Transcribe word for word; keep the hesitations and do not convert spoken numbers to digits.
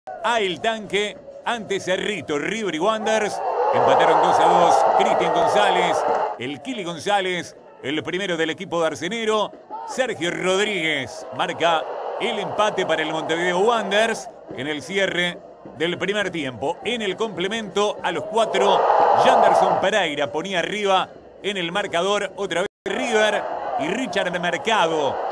a El Tanque ante Cerrito. River y Wanderers empataron dos a dos. Cristian González, el Kili González, el primero del equipo de Arcenero. Sergio Rodríguez marca el empate para el Montevideo Wanderers en el cierre del primer tiempo. En el complemento, a los cuatro, Janderson Pereira ponía arriba en el marcador otra vez River y Richard Mercado